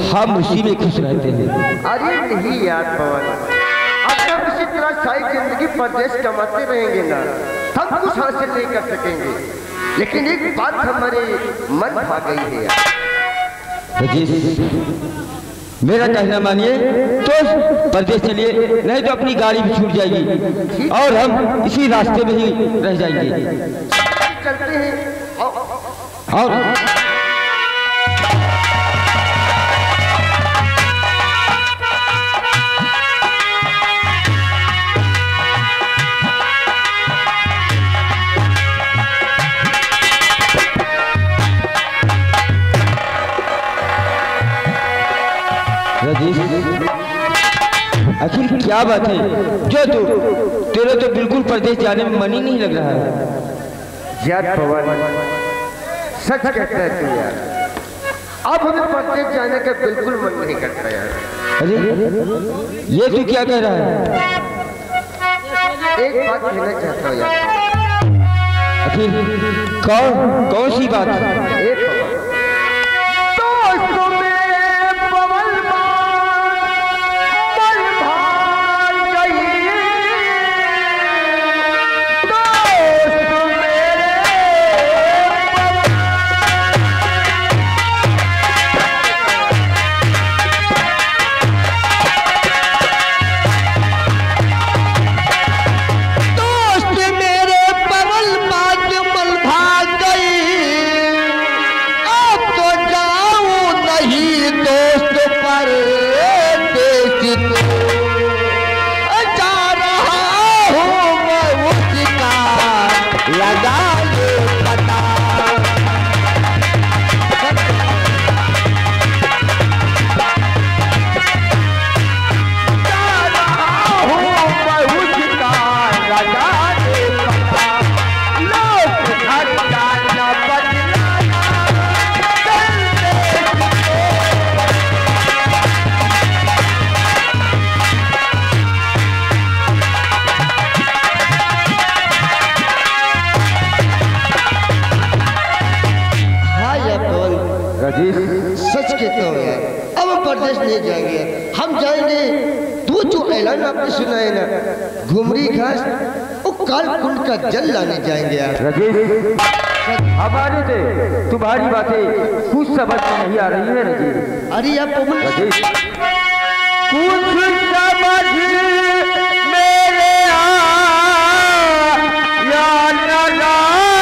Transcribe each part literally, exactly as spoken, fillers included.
हम उसी में खुश रहते हैं। अरे नहीं यार पवन, अब हम इसी तरह सारी जिंदगी परदेश कमाते रहेंगे ना, हम कुछ हासिल नहीं कर सकेंगे। लेकिन एक बात हमारे मन भा गई है यार। राजेश, मेरा कहना मानिए तो परदेश चलिए, नहीं तो अपनी गाड़ी भी छूट जाएगी और हम इसी रास्ते में ही रह जाएंगे। चलते हैं और आखिर क्या बात है जो तू तेरे तो बिल्कुल परदेश जाने में मन ही नहीं लग रहा है। यार पवन, सच कहता है तू यार, अब हमें परदेश जाने का बिल्कुल मन नहीं करता यार। अरे ये तू क्या कह रहा है? एक बात कहना चाहता हूँ यार। आखिर कौन कौन सी बात? एक सच कहता हूँ यार, अब हम परदेश नहीं जाएंगे। हम जाएंगे तू जो ऐलान आपने सुना है ना, घुमरी घास और काल कुंड का जल लाने जाएंगे यार। राजेश, हमारे से तुम्हारी बातें कुछ समझ में नहीं आ रही है राजेश। अरे आप पवन, राजेश कुछ समझ मेरे आ या लगा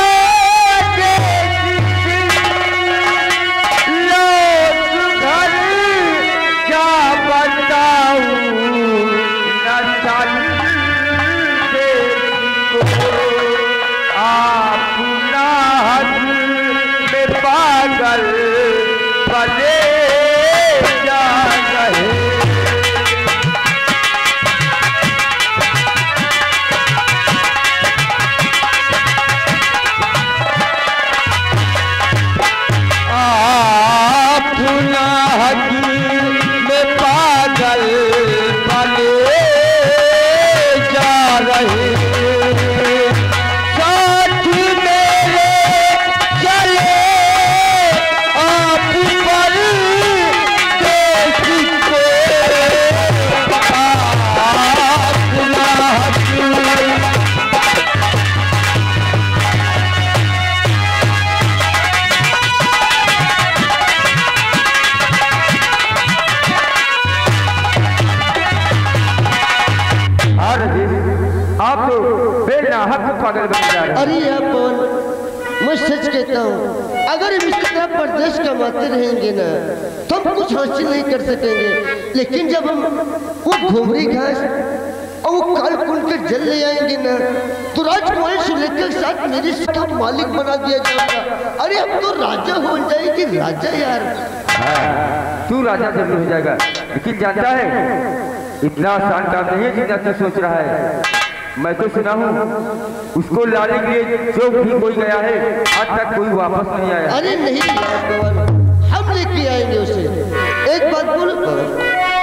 अरे यार पवन, मैं सच कहता हूँ, अगर हम इस तरह परदेश कमाते रहेंगे ना तो हम कुछ हासिल नहीं कर सकेंगे। लेकिन जब हम वो घुमरी घास और वो काल कुंड के जल ले आएंगे ना, तो राजकुमारी सुलेखा के साथ मेरी सबका मालिक बना दिया जाएगा। अरे अब तो राजा हो जाएगी, राजा यार। हाँ, तू राजा जरूर हो जाएगा, लेकिन जानता है इतना आसान काम नहीं है जितना तू सोच रहा है। मैं तो सुना हूँ उसको लाने के लिए जो भी कोई गया है आज तक कोई वापस नहीं आया। अरे नहीं यार, हम लेके आएंगे उसे। एक बात बोलो पवन,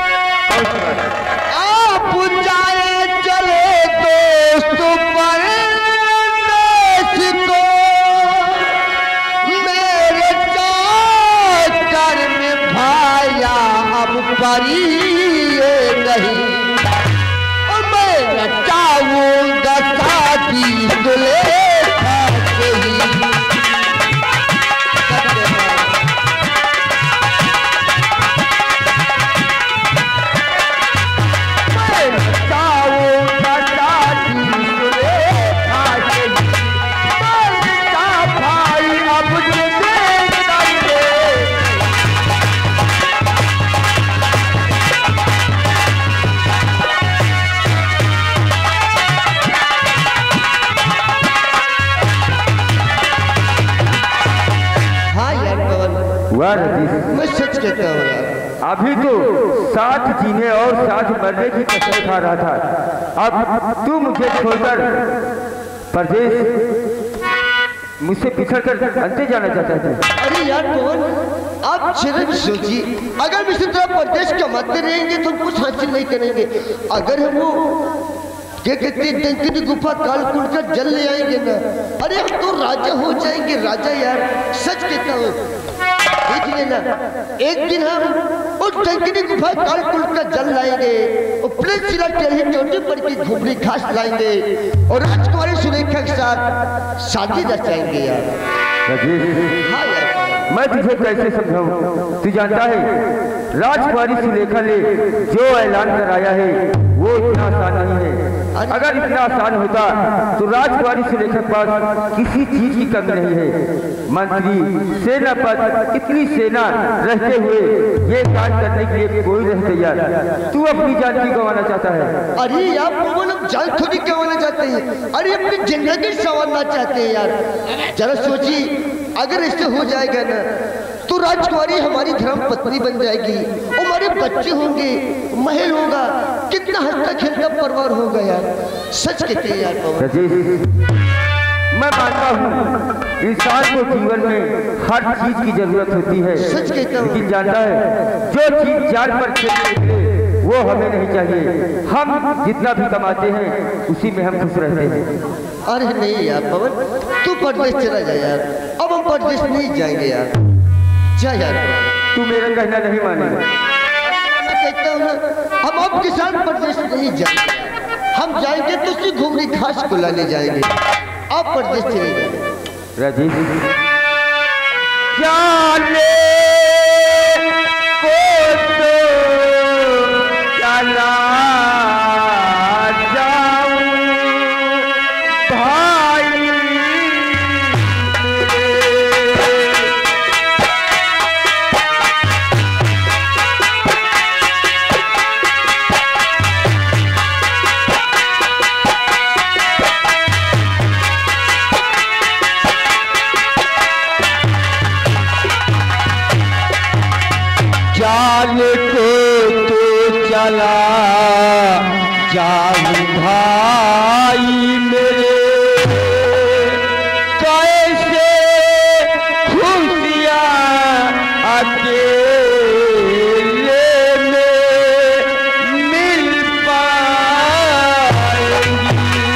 आप जाए चले दोस्तों परदेश को, मेरे चक्कर में भाया बारी ये नहीं, और मैं नचाऊंगा शादी दुल्हा के ही। मैं सच कहता हूँ यार, अभी तो साथ जीने और साथ मरने की कसम खा रहा था, अब तू मुझे छोड़कर परदेश मुझसे पिछड़ कर अंते जाना चाहता है। अरे यार पवन, आप सिर्फ सोचिए, अगर हम इसी तरह परदेश कमाते रहेंगे तो हम कुछ हासिल नहीं करेंगे। अगर हम वो क्या कहते हैं डंकिनी गुफा कालकुल का जल ले आएंगे ना, अरे हम तो राजा हो जाएंगे, राजा यार, सच कहता हूँ। देख लेना, एक दिन हम उस डंकिनी गुफा कालकुल का जल लाएंगे और प्लेन सिला टेढ़ी चोटी पर की घुमरी घास लाएंगे और राजकुमारी सुरेखा के साथ शादी रचाएंगे यार। हाँ यार, मैं तुझे कैसे समझाऊं? तू जानता है राजकुमारी सुलेखा ने जो ऐलान कराया है वो इतना आसान नहीं है। अगर इतना आसान होता तो राजकुमारी सुलेखा के पास किसी चीज की कमी नहीं है। मंत्री, सेनापति, इतनी सेना रहते हुए ये काज करने के लिए कोई नहीं तैयार। तू अपनी जान की गंवाना चाहता है? अरे यार पवन, हम जान थोड़ी गंवाना चाहते हैं, अरे अपनी जिंदगी संवारना चाहते हैं यार। जरा सोचिए, अगर ऐसे हो जाएगा ना तो राजकुमारी हमारी धर्म पत्नी बन जाएगी, हमारे बच्चे होंगे, महल होगा, कितना हंसता खेलता परिवार होगा यार। सच कहते हैं यार पवन। मैं मानता हूँ इंसान को जीवन में हर चीज की जरूरत होती है, सच कहता हूँ, लेकिन जानता है जो चीज जान पर खेलने वो हमें नहीं चाहिए। हम जितना भी कमाते हैं उसी में हम खुश रहते हैं। अरे नहीं यार पवन, तू परदेश चला जा यार, अब हम परदेश नहीं जाएंगे यार। जा यार, तू मेरा कहना नहीं मानेगा। मैं कहता हूँ ना, हम अब किसान परदेश नहीं जाएंगे, हम जाएंगे तो उसकी घुमरी घास को लाने जाएंगे। आप परदेश चले जाएंगे। राजेश, जाने को तो चला जाऊं भाई जाने को तो चला जाऊं भाई मेरे, कैसे खुशियाँ अकेले में मिल पाएंगी।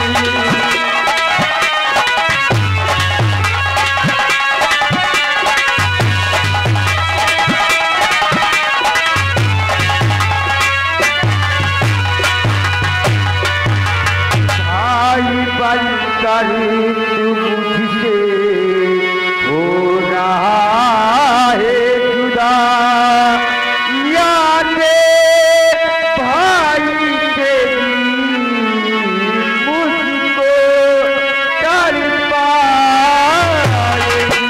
बनकर मुझसे हो रहा है जुदा, यादें भाई तेरी मुझको कर पाएगी।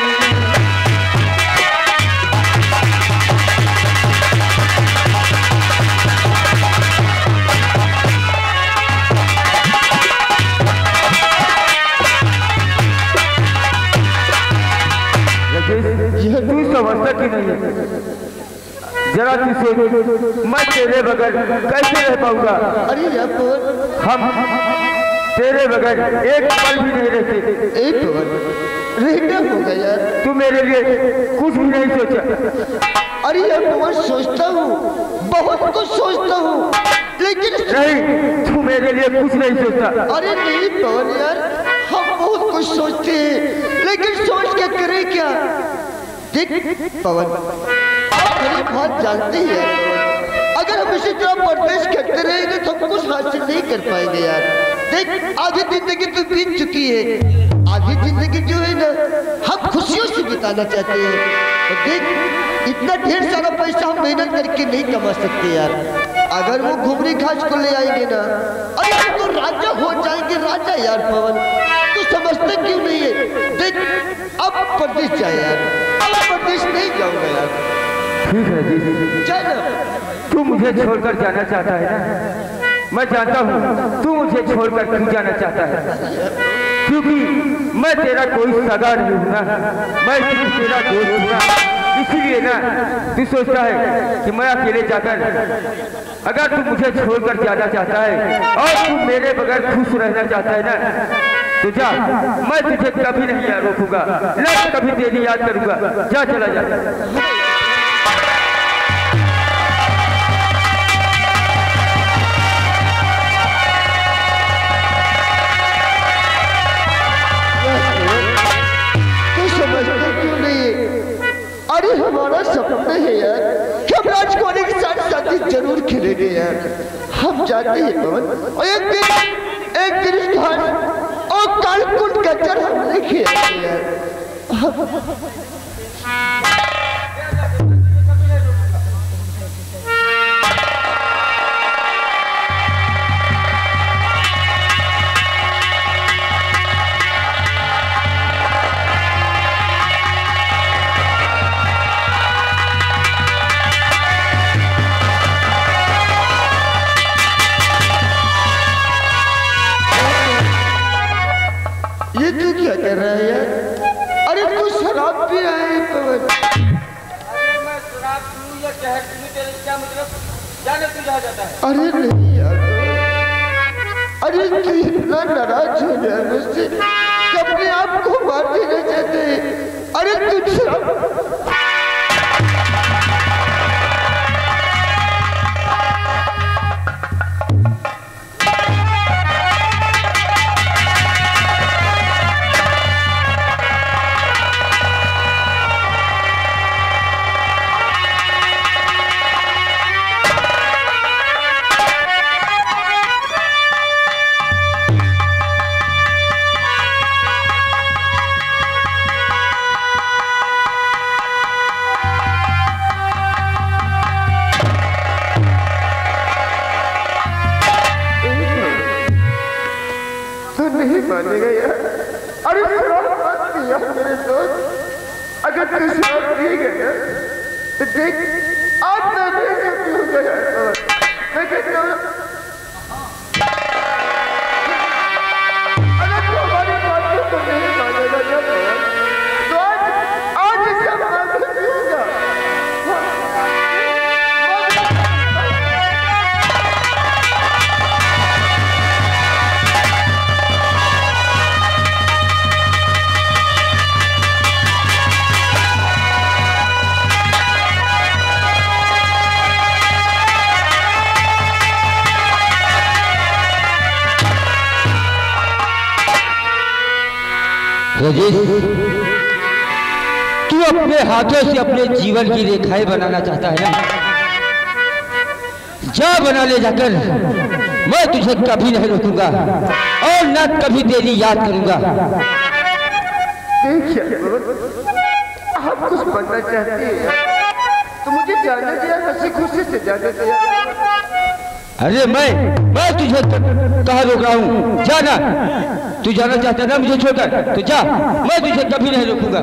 तू समझता कि नहीं है? जरा तू सोच, मैं तेरे बगैर कैसे रह पाऊंगा? अरे यार पवन, हम तेरे बगैर एक पल भी नहीं रहते। एक पवन रहना होगा यार। तू मेरे लिए कुछ भी नहीं सोचा? अरे यार पवन, सोचता हूँ, बहुत कुछ सोचता हूँ, लेकिन नहीं, तू मेरे लिए कुछ नहीं सोचता। अरे नहीं पवन यार, हम बहुत कुछ सोचते हैं, लेकिन सोच के करें क्या? देख पवन, आप मेरी बात जानते हैं, हम इसी तरह परदेश करते रहेंगे तो हम कुछ हासिल नहीं कर पाएंगे यार। देख आधी जिंदगी तो बीत चुकी है, आधी जिंदगी जो है ना हम खुशियों से बिताना चाहते हैं। तो देख इतना ढेर सारा पैसा हम मेहनत करके नहीं कमा सकते यार। अगर वो घुमरी घास को ले आएंगे ना, अरे हम तो राजा हो जाएंगे, राजा यार पवन। तू समझते क्यों नहीं है? देख अब परदेश जाए यार, अब परदेश नहीं जाऊंगा यार। ठीक है जी, चल तू मुझे छोड़कर जाना चाहता है ना, मैं जानता हूँ तू मुझे छोड़कर क्यों जाना चाहता है, क्योंकि मैं तेरा कोई सगा नहीं हूँ ना, मैं सिर्फ तेरा दोस्त हूँ ना। इसीलिए ना तू सोचता है कि मैं अकेले जाकर, अगर तू मुझे छोड़कर जाना चाहता है और तू मेरे बगैर खुश रहना चाहता है ना, तो जा, मैं तुझे कभी नहीं याद रोकूंगा, ना कभी तेरी याद करूंगा। जा चला जा। अरे हमारा सपना है यार कि हम राजकुमारी के साथ शादी जरूर खेलेंगे यार। हम जाते हैं पवन, और एक दिन एक दिन इस घर और कालकुट गजर हम लेके आते यार। ये तू क्या कर रहा है यार? अरे तू शराब पी रहा है पवन। अरे मैं शराब पीऊं या जहर पीऊं तेरे क्या मतलब, जाने तू जहाँ जाता है। अरे नहीं यार, अरे तू इतना नाराज हो गया मुझसे कि अपने आप को मार देना चाहते हैं। अरे तू शराब नहीं मानेगा यार। अरे शराब मत पिया मेरे दोस्त, अगर तू शराब पी गया तो देख आज मैं नहीं पीऊंगा यार। मैं कहता हूँ अगर तू हमारी बात को नहीं मानेगा ना तो आज आज इसका मैं नहीं पीऊंगा। राजेश, तू अपने हाथों से अपने जीवन की रेखाएं बनाना चाहता है ना, जा बना ले जाकर। मैं तुझे कभी नहीं रोकूंगा और ना कभी तेरी याद करूंगा। देखिए आप कुछ बनना चाहती है तो मुझे जाने दिया, हंसी खुशी से जाने दिया। अरे मैं मैं तुझे कहाँ रोक रहा हूँ, जाना। तू जाना चाहता है ना मुझे छोड़कर, तो जा, मैं तुझे कभी नहीं रोकूंगा।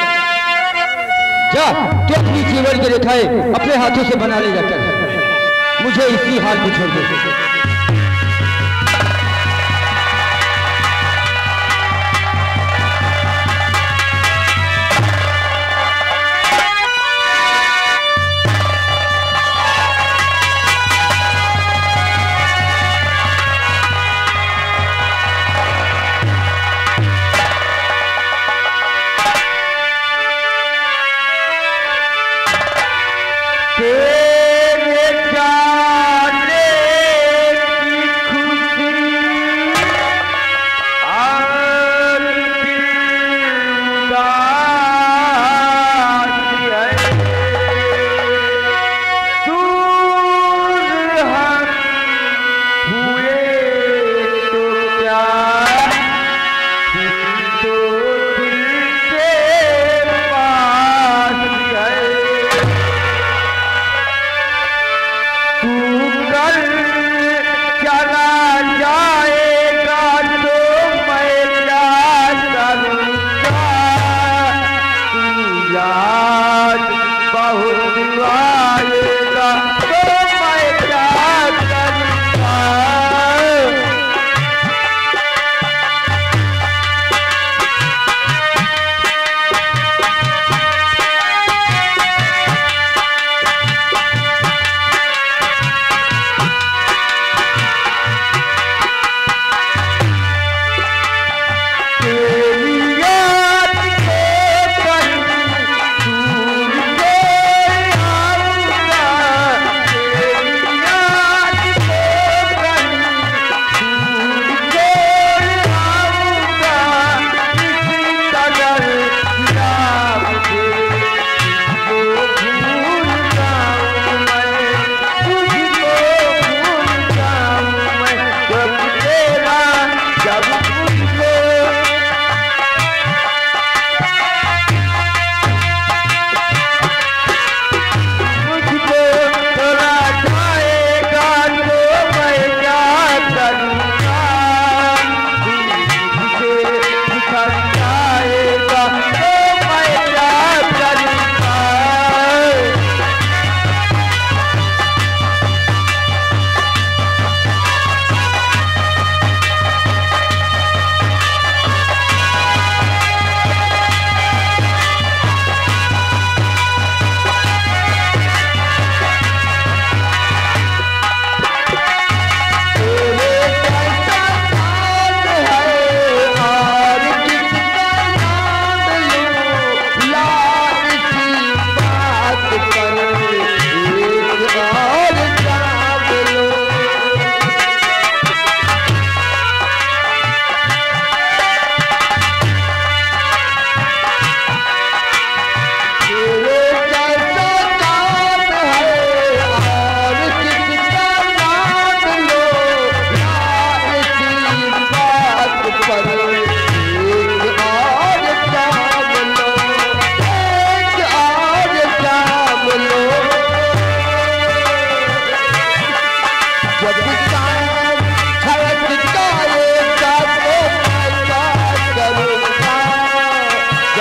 जा, तू अपनी जीवन की रेखाएं अपने हाथों से बना ले जाकर, मुझे इसी हाल में छोड़ दे। तेरे जाने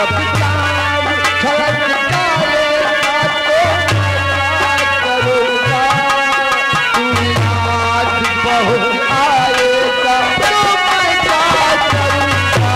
सब काम छलक जाएगा तो मैं क्या करूँगा, तू याद बहुत आएगा तो मैं क्या करूँगा।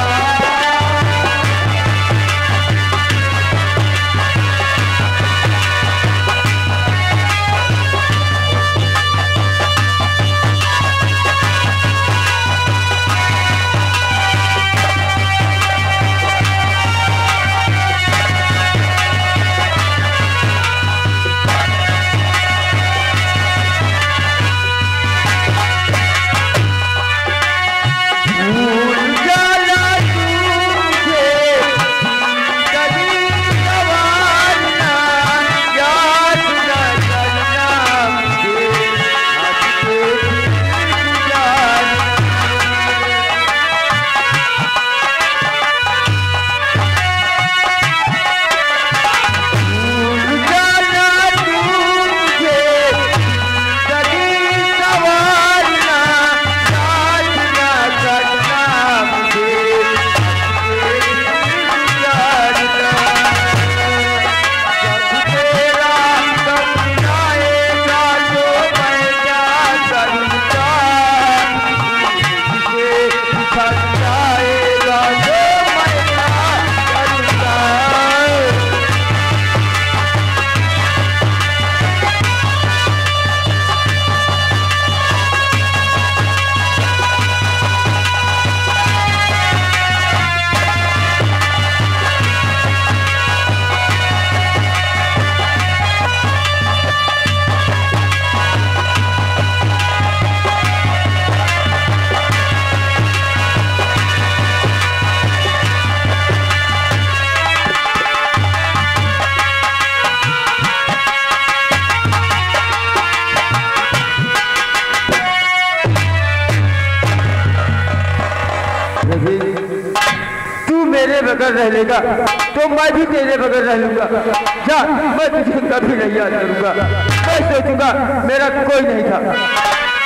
तू मेरे बगैर रह लेगा तो मैं भी तेरे बगैर रह लूंगा। जा, मैं तुझे कभी नहीं याद करूंगा। मैं सोचूंगा मेरा कोई नहीं था।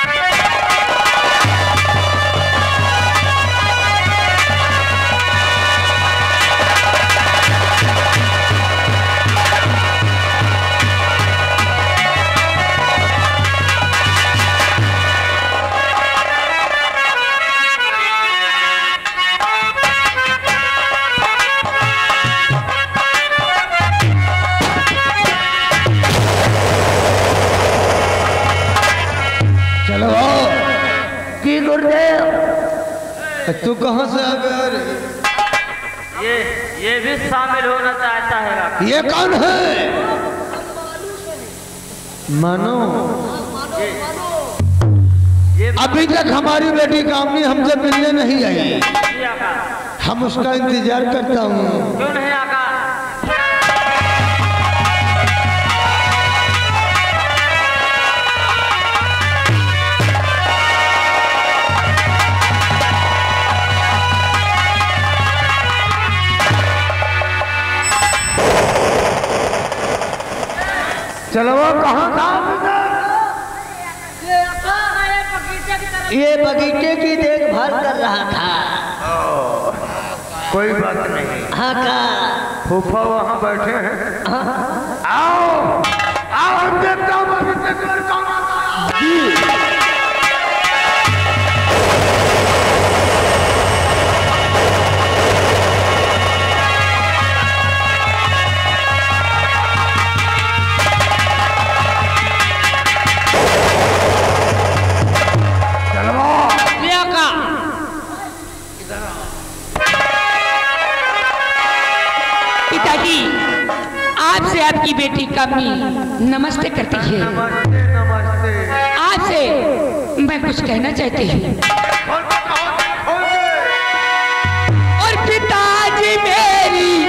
तू कहाँ से आ गया रे? ये ये भी शामिल होना चाहता है। ये कौन है? मानो ये, ये अभी तक हमारी बेटी कामनी हमसे मिलने नहीं आई। जी आका। हम उसका इंतजार करता हूँ। क्यों नहीं आका? चलो वो कहाँ था? ये बगीचे की देखभाल कर रहा था। कोई बात नहीं। हाँ का फूफा वहाँ बैठे हैं। आओ आओ, हम देखता हूँ बगीचे की ओर कौन आता है। जी पिताजी, आपसे आपकी बेटी कामनी नमस्ते करती है। नमस्ते नमस्ते। आपसे मैं कुछ कहना चाहती हूँ। और पिताजी मेरी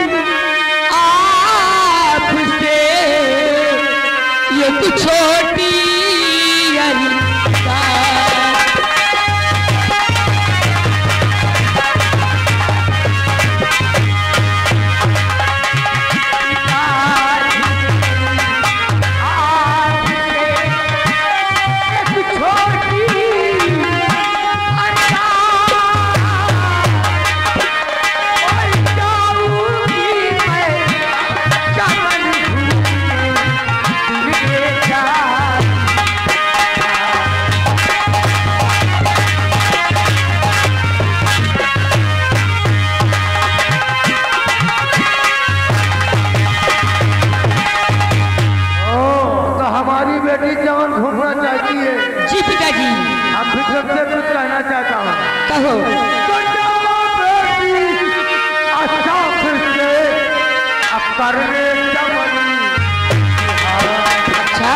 आपसे ये तो छोटी बेटी जवान घूमना चाहती है। जी पिताजी। अब भी सबसे कुछ कहना चाहता हूँ। कहो। तो जाओ बेटी, अच्छा फिर से अब करने जवानी। अच्छा।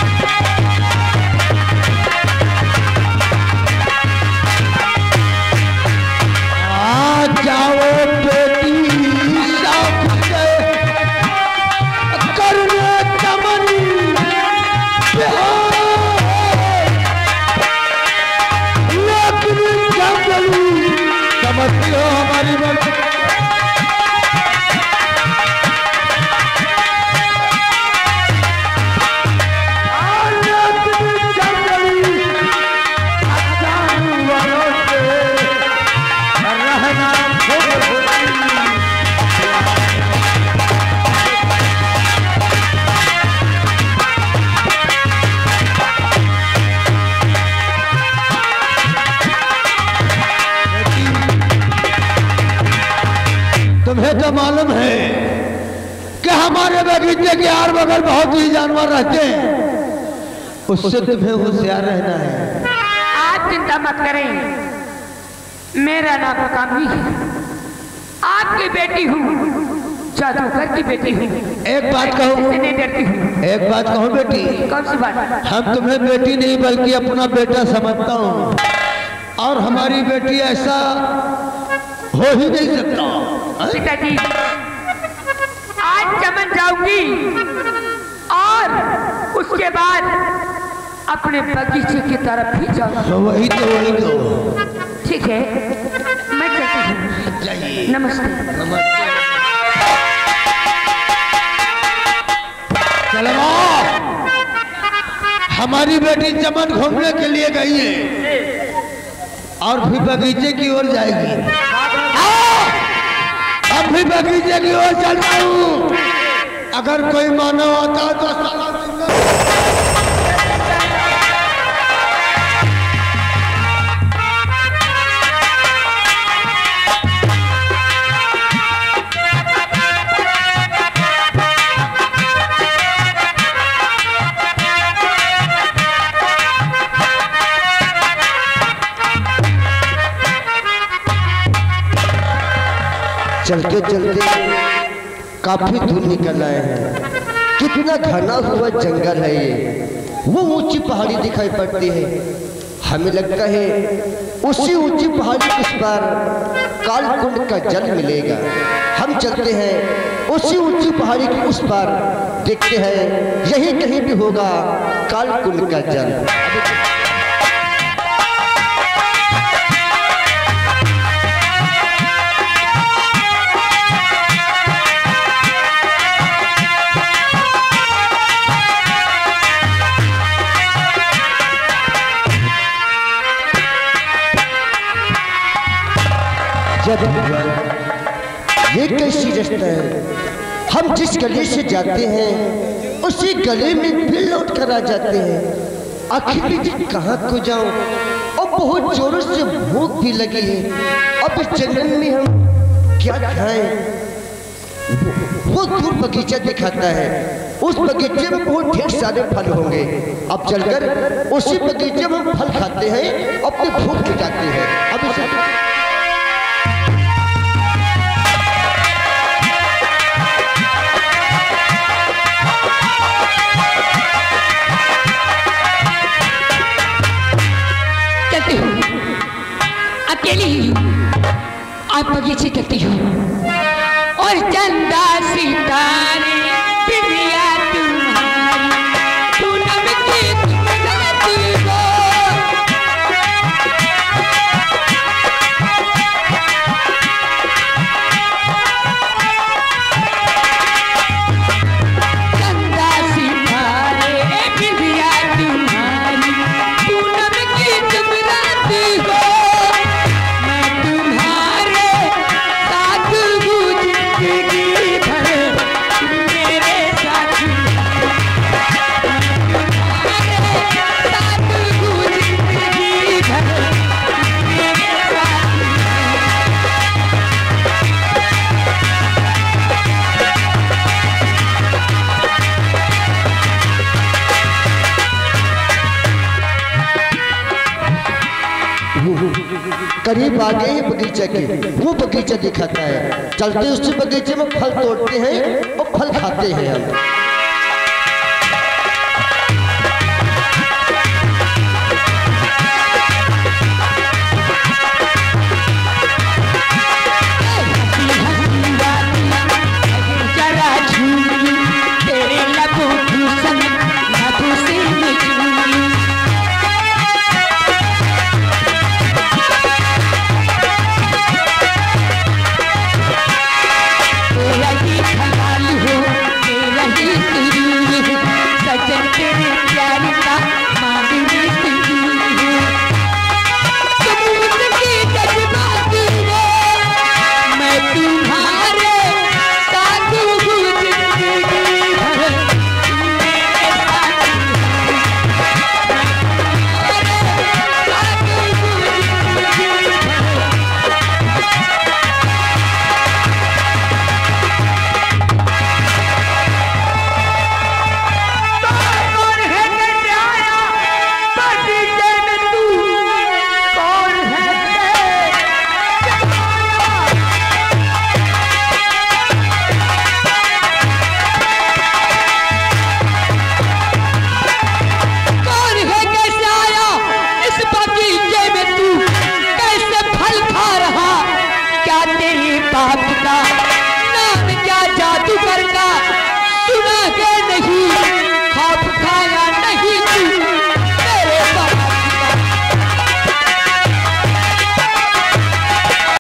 आ जाओ बेटी शौक से करने चमनी लेकिन जंगली समझती हो हमारी बात। तुम्हें तो मालूम है कि हमारे बगीचे के आर बगल बहुत ही जानवर रहते हैं, उससे तुम्हें होशियार रहना है। आप चिंता मत करें, मेरा नाम कामनी है, आपकी बेटी हूँ, जादूगर की बेटी हूँ। एक बात कहूँ, नहीं डरती हूँ। एक बात कहूँ बेटी, कौन सी बात? हम तुम्हें बेटी नहीं बल्कि अपना बेटा समझता हूँ, और हमारी बेटी ऐसा हो ही नहीं सकता। पिताजी, आज चमन जाऊंगी और उसके बाद अपने बगीचे की तरफ भी जाऊंगा। तो वही तो वही तो ठीक है, मैं चलती हूँ। जाइए। नमस्ते। नमस्ते। चलो, हमारी बेटी चमन घूमने के लिए गई है और भी बगीचे की ओर जाएगी। अब भी बगीचे की ओर चलता हूँ, अगर कोई मानव आता तो चलते चलते काफी दूर निकल आए हैं। कितना घना हुआ जंगल है ये, वो ऊंची पहाड़ी दिखाई पड़ती है। हमें लगता है उसी ऊंची पहाड़ी के उस पार कालकुंड का जल मिलेगा। हम चलते हैं उसी ऊंची पहाड़ी के उस पार, देखते हैं यही कहीं भी होगा कालकुंड का जल। ये कैसी रास्ता है, हम जिस गली से जाते हैं उसी गली में फिर लौट कर आ जाते हैं। आखिर कहाँ को जाऊं, और बहुत जोरों से भूख भी लगी है। अब इस जंगल में हम क्या खाएं? वो दूर बगीचा दिखाता है, उस बगीचे में बहुत ढेर सारे फल होंगे। अब चलकर उसी बगीचे में हम फल खाते हैं, अपनी भूख मिटाते हैं। अब इसे अकेली ही आप बगीचे करती हो और चंदा सितारे पिरिया तुम्हारी पूनम की तुम गाती हो। चंदा सितारे पिरिया तुम्हारी पूनम की तुम गाती हो। मैं तुम्हारे साथ करीब आ गए हैं बगीचे के। वो बगीचा दिखाता है, चलते उससे बगीचे में फल तोड़ते हैं और फल खाते हैं हम।